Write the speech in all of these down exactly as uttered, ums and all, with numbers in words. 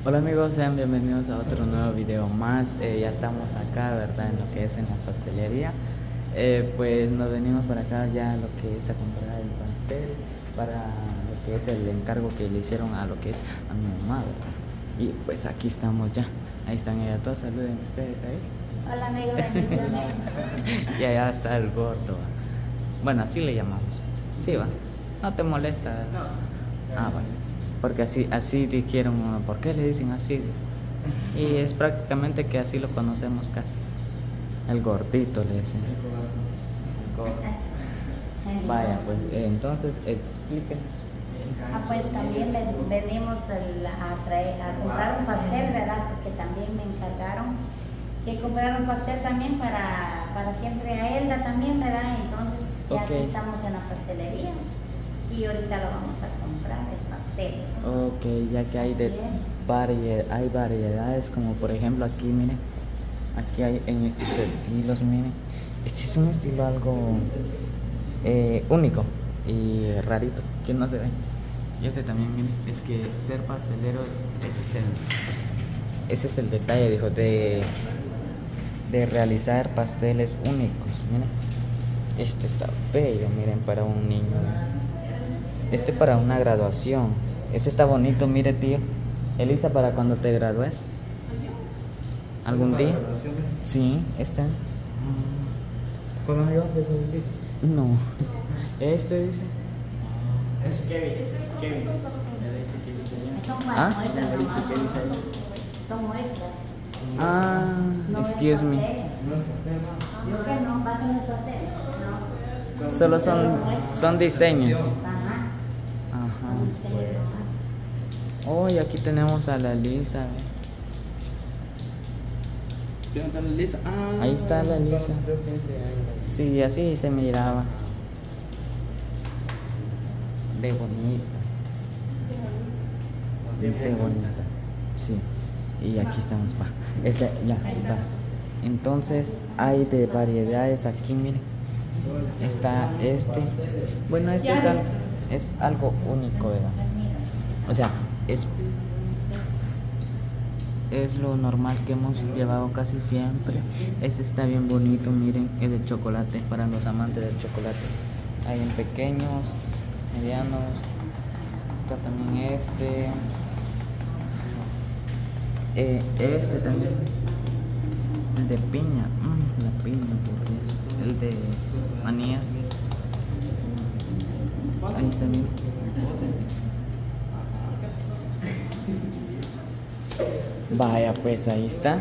Hola amigos, sean bienvenidos a otro nuevo video más. Eh, ya estamos acá, ¿verdad? En lo que es en la pastelería. Eh, pues nos venimos para acá ya lo que es a comprar el pastel para lo que es el encargo que le hicieron a lo que es a mi mamá, ¿verdad? Y pues aquí estamos ya. Ahí están ellas todos, saluden ustedes ahí. Hola amigos, bendiciones. Y allá está el gordo, ¿va? Bueno, así le llamamos. Sí, va. No te molesta, ¿verdad? No. Ah, bueno. Porque así, así dijeron, ¿por qué le dicen así? Y es prácticamente que así lo conocemos casi. El gordito le dicen. El gordo. Vaya, pues eh, entonces explíquenos. Ah, pues también ven- venimos el- a, traer, a comprar un pastel, ¿verdad? Porque también me encargaron que comprar un pastel también para, para siempre a Elda también, ¿verdad? Entonces ya Ok. aquí estamos en la pastelería y ahorita lo vamos a comprar, el pastel. Ok, ya que hay de Así es. varie- hay variedades, como por ejemplo aquí, miren, aquí hay en estos estilos, miren, este es un estilo algo eh, único y rarito, que no se ve. Y este también, miren, es que ser pastelero, es- ese es el, ese es el detalle, dijo, de, de realizar pasteles únicos, miren. Este está bello, miren, para un niño. Este para una graduación. Este está bonito, mire, tío. Elisa, para cuando te gradúes. ¿Algún día? Sí, este. ¿Con los ayudas de eso dice? No. Este dice. Es Kevin. Kevin. Son ¿Ah? muestras nomás. Son muestras. Ah, No es excuse me. pastel. No es pastel, ¿Por qué no? ¿Va que no es pastel? No. Solo son, son diseños. Ajá. Ajá. Son diseños nomás. Oh, y aquí tenemos a la Elisa. ¿Tiene tal lisa? Ah, Ahí está la lisa. Creo que ese ahí. Sí, así se miraba. De bonita. De bonita. Sí. Y aquí estamos, va. Este, ya, va. Entonces hay de variedades aquí, miren. Está este. Bueno, este es algo, es algo único, ¿verdad? O sea, es es lo normal que hemos llevado casi siempre. Este está bien bonito, miren, es de chocolate para los amantes del chocolate. Hay en pequeños, medianos. Está también este. Eh, este también. El de piña. Mm, la piña, por Dios. El de manías. Ahí está bien. Vaya, pues ahí está.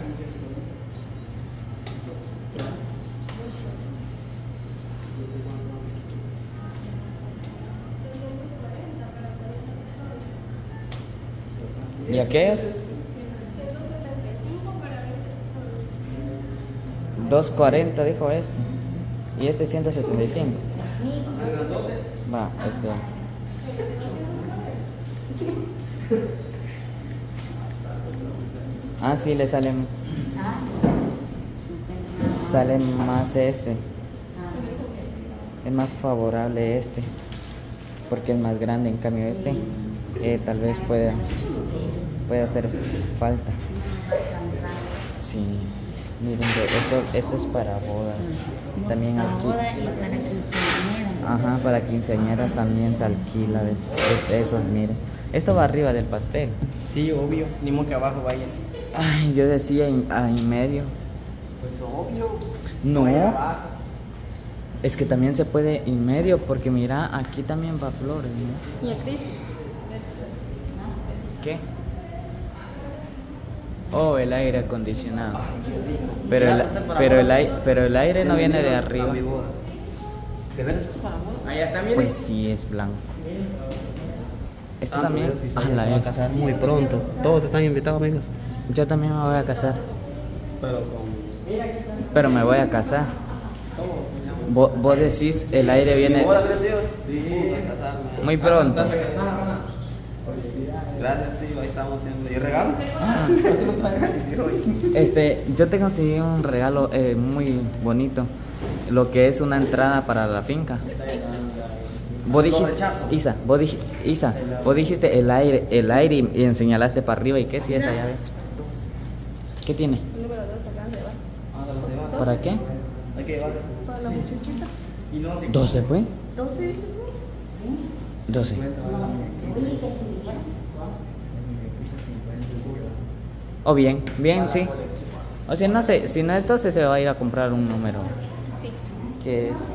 ¿Y aquellos? doscientos cuarenta dijo este. Y este ciento setenta y cinco. Sí. Va, este. Ah, sí, le sale, Ah. sale más este. Ah. Es más favorable este. Porque es más grande, en cambio este eh, tal vez pueda, puede hacer falta. Sí, miren, esto, esto es para bodas. También Para aquí. boda y para quinceañera. Ajá, para quinceañeras también se alquila, ¿ves? Es- eso, miren. Esto va arriba del pastel. Sí, obvio. Ni modo que abajo vaya. Ay, yo decía en, ah, en medio. Pues obvio. No, Vaya abajo. es que también se puede en medio, porque mira, aquí también va flores, ¿no? ¿Y aquí? ¿Qué? Oh, el aire acondicionado. Pero el, pero el, ai- pero el aire no viene de arriba. ¿De veras esto para boda? Ahí está, miren. Pues sí, es blanco. Esto Ah, también. pero sí, Ah, se la va a es- casar muy pronto. Todos están invitados, amigos. Yo también me voy a casar, Pero con. pero me voy a casar. Vos, vos decís, el aire viene Hola, tío. Sí, voy a casarme. muy pronto. ¿Estás a casar? Gracias, tío. Ahí estamos haciendo. ¿Y regalo? Ah. Este, yo te conseguí un regalo eh, muy bonito, lo que es una entrada para la finca. Vos Lo dijiste, rechazo. Isa, vos dijiste, Isa, vos dijiste el aire, el aire y, y señalaste para arriba. ¿Y qué si esa llave? ¿Qué tiene? El número dos acá se va. Vamos a los demás. ¿Para qué? Hay que llevarlo. Para la muchachita. Y no se ¿doce pues? doce dice, ¿no? doce. Oye, que se vinieron. O bien, bien, sí. O si no, se, si no es doce, se va a ir a comprar un número. Sí. Que es.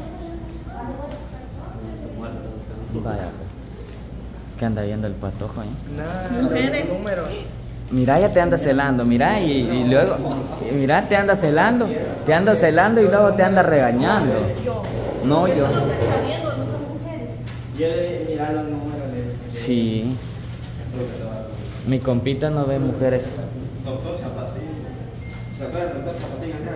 Vaya, que anda viendo el patojo, ¿eh? Nada, Mujeres. números. Mira, ya te anda celando, mira, y, y luego, y mira, te anda celando, te anda celando y luego te anda regañando. Yo. No, yo. Eso es lo que está viendo, no son mujeres. Yo le mirar los números de. Sí, mi compita no ve mujeres. Doctor Zapatín. ¿Se acuerdan del doctor Zapatín acá?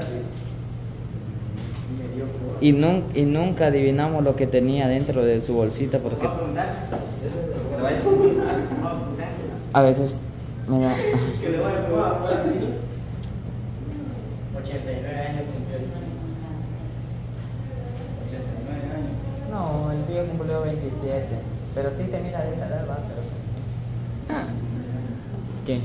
Me dio por. Y, nun- y nunca adivinamos lo que tenía dentro de su bolsita porque ¿Va a preguntar? Que le vaya a preguntar. ¿Va a preguntar? a veces me da... Que le vaya a preguntar. ochenta y nueve años cumplió. ochenta y nueve años. No, el tío cumplió veintisiete, pero sí se mira de esa edad, va, pero sí. Ah. ¿Qué?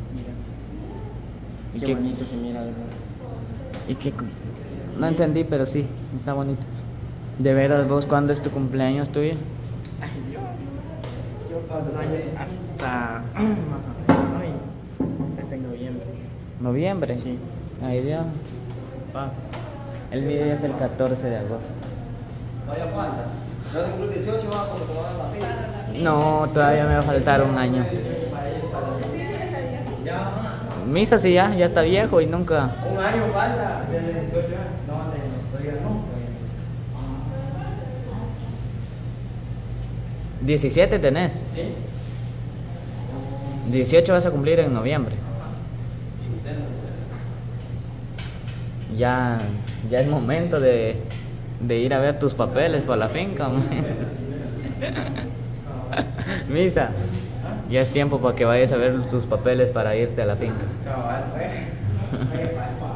¿Y Qué qué? bonito se mira, ¿verdad? ¿Y qué? cu- No entendí, pero sí, está bonito. ¿De veras vos cuándo es tu cumpleaños tuyo? Ay, yo. Yo cuatro años hasta. Ay, hasta en noviembre. ¿Noviembre? Sí. Ay, Dios. Pa. El mío es el catorce de agosto. Todavía falta. Yo te cumplo dieciocho, va cuando te vas a la fila. No, todavía me va a faltar un año. Ya, Misa sí ya, ya está viejo y nunca... un año falta. Desde dieciocho años. No, todavía no. diecisiete tenés. ¿Sí? dieciocho vas a cumplir en noviembre. Ya, ya es momento de, de ir a ver tus papeles para la finca. Misa, ya es tiempo para que vayas a ver tus papeles para irte a la finca. Cabal, pues.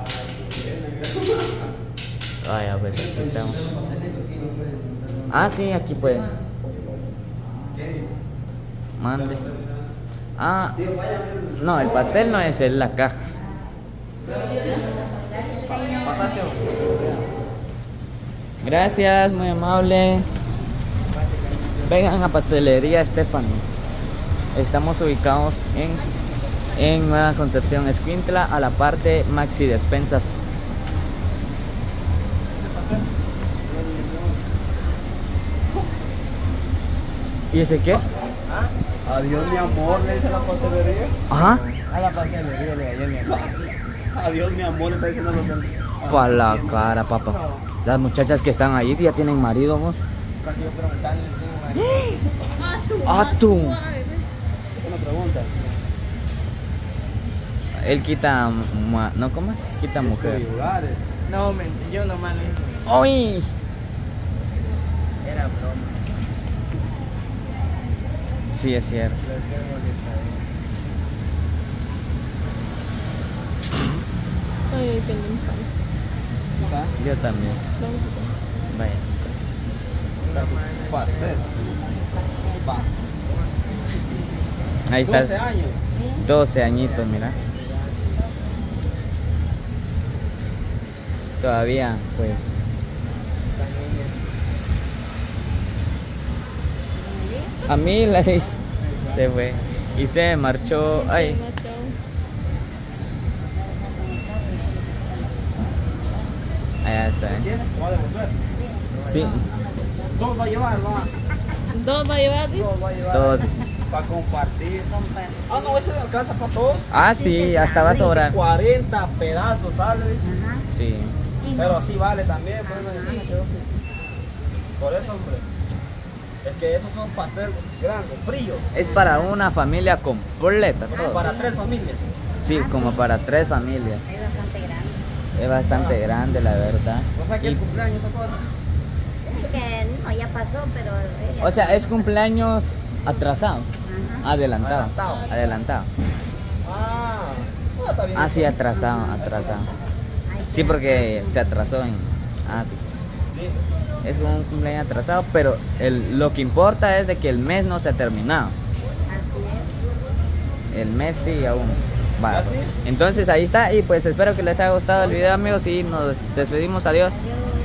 Vaya, pues aquí estamos. Ah, sí, aquí puede. Mande. Ah, no, el pastel no es, es la caja. Gracias, muy amable. Vengan a Pastelería Stephanie. Estamos ubicados en, en Nueva Concepción, Escuintla, a la parte Maxi Despensas. ¿Y ese qué? Adiós, mi amor, le dice la pastelería. Ajá. A la pastelería le adiós, mi amor. Adiós, mi amor, le está diciendo los demás. Pa' la cara, papá. Las muchachas que están ahí ya tienen marido, vos. Casi yo preguntarle, tengo una- Ah, tú. una pregunta. Él quita, ma- ¿no comas? Quita mujer. Lugares. No, mentí, yo nomás le hice. ¡Ay! Era broma. Sí, es cierto. Le hacía molestar. Ay, ay, tengo un pan. Yo también. Vamos a Vaya. Pastel. Va. Ahí está. doce años. doce añitos, mira. Todavía, pues. A mí la se fue. Y se marchó. Ay. Allá está, ¿eh? ¿Tienes? ¿Va a devolver? Sí, Dos va a llevar, va. Dos va a llevar, dice. Dos va a llevar. todos. Para compartir. Ah, no, ese le alcanza para todos. Ah, sí, hasta va a sobrar. cuarenta pedazos sale, dice. Ajá. Sí. Pero así vale también, pues no me imagino que doce. Por eso, hombre. Es que esos son pasteles grandes, fríos. Es para una familia completa, todo. Para tres familias. Sí, como para tres familias. Es bastante grande. Es bastante grande, la verdad. O sea que Y- es cumpleaños, ¿se acuerdan? Sí, que no, ya pasó, pero... ella- o sea, es cumpleaños atrasado, Ajá. adelantado, Adelantado. adelantado. Ah, ah, está bien. Ah, sí, atrasado, atrasado. Ay, Sí, porque se atrasó en... Ah, sí. Sí. Es como un cumpleaños atrasado, pero el, lo que importa es de que el mes no se ha terminado. Así El mes sí aún. Va, entonces ahí está y pues espero que les haya gustado el video, amigos, y nos despedimos. Adiós. es. Adiós.